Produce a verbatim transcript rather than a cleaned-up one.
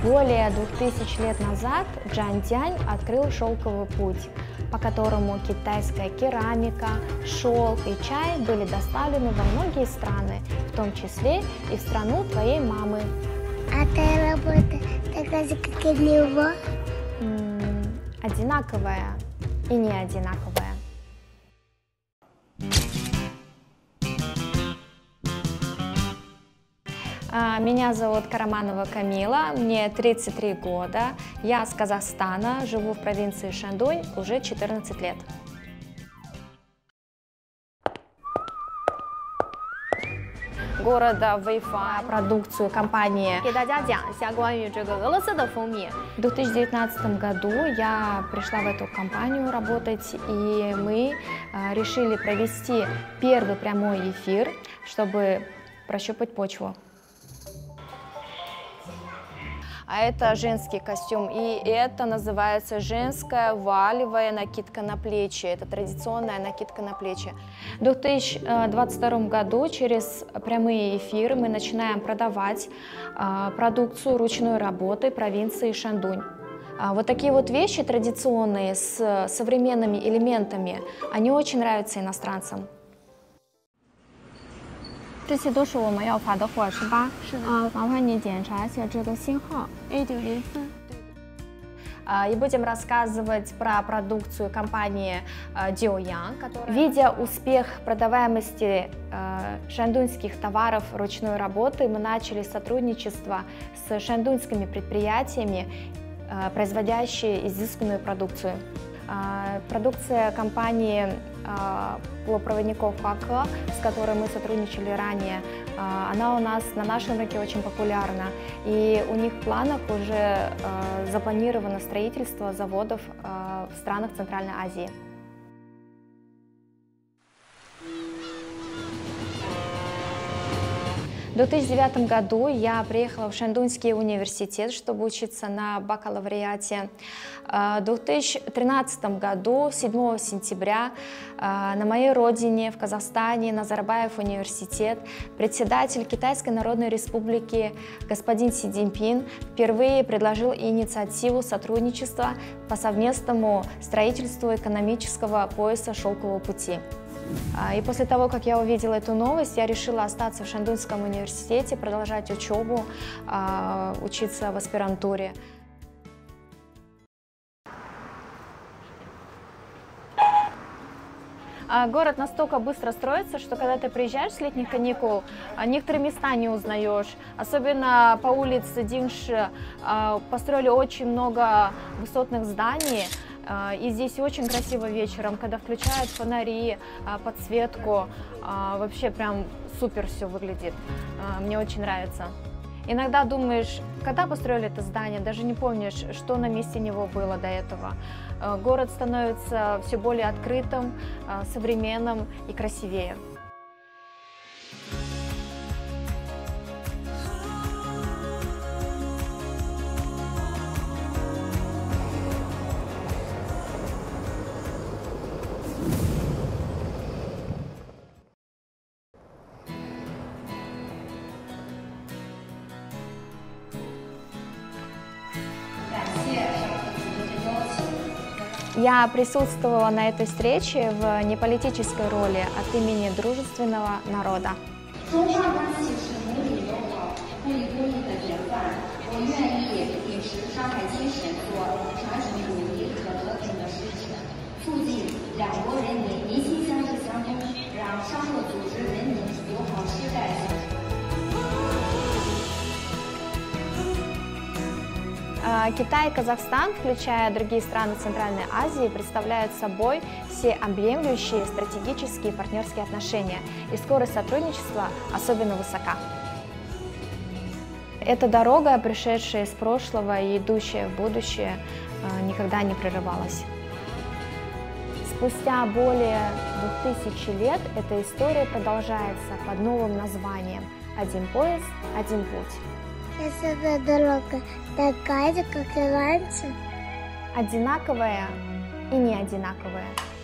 Более двух тысяч лет назад Джан Цзянь открыл шелковый путь, по которому китайская керамика, шелк и чай были доставлены во многие страны, в том числе и в страну твоей мамы. А твоя работа такая же, как и его? М-м, одинаковая и не одинаковая. Меня зовут Караманова Камила, мне тридцать три года, я с Казахстана, живу в провинции Шандунь уже четырнадцать лет. Города Вэйфан, продукцию компании. В две тысячи девятнадцатом году я пришла в эту компанию работать, и мы решили провести первый прямой эфир, чтобы прощупать почву. А это женский костюм, и это называется женская вуалевая накидка на плечи. Это традиционная накидка на плечи. В две тысячи двадцать втором году через прямые эфиры мы начинаем продавать а, продукцию ручной работы провинции Шандунь. А, вот такие вот вещи традиционные с современными элементами, они очень нравятся иностранцам. 这些都是我们要发的货，是吧？是的。啊，麻烦你检查一下这个信号 A 九零四。И будем рассказывать про продукцию компании Диоян, которая... Видя успех продаваемости шандуньских товаров ручной работы, мы начали сотрудничество с шандуньскими предприятиями, производящими изысканную продукцию. Продукция компании полупроводников ХАК, с которой мы сотрудничали ранее, она у нас на нашем рынке очень популярна. И у них в планах уже запланировано строительство заводов в странах Центральной Азии. В две тысячи девятом году я приехала в Шандуньский университет, чтобы учиться на бакалавриате. В две тысячи тринадцатом году, седьмого сентября, на моей родине, в Казахстане, Назарбаев университет, председатель Китайской Народной Республики господин Си Цзиньпин впервые предложил инициативу сотрудничества по совместному строительству экономического пояса шелкового пути. И после того, как я увидела эту новость, я решила остаться в Шандуньском университете, продолжать учебу, учиться в аспирантуре. Город настолько быстро строится, что когда ты приезжаешь с летних каникул, некоторые места не узнаешь. Особенно по улице Динши построили очень много высотных зданий. И здесь очень красиво вечером, когда включают фонари, подсветку. Вообще прям супер все выглядит. Мне очень нравится. Иногда думаешь, когда построили это здание, даже не помнишь, что на месте него было до этого. Город становится все более открытым, современным и красивее. Я присутствовала на этой встрече в неполитической роли от имени дружественного народа. Китай и Казахстан, включая другие страны Центральной Азии, представляют собой всеобъемлющие стратегические партнерские отношения, и скорость сотрудничества особенно высока. Эта дорога, пришедшая из прошлого и идущая в будущее, никогда не прерывалась. Спустя более двух тысяч лет эта история продолжается под новым названием «Один пояс, один путь». Эта дорога такая же, как и раньше? Одинаковая и не одинаковая.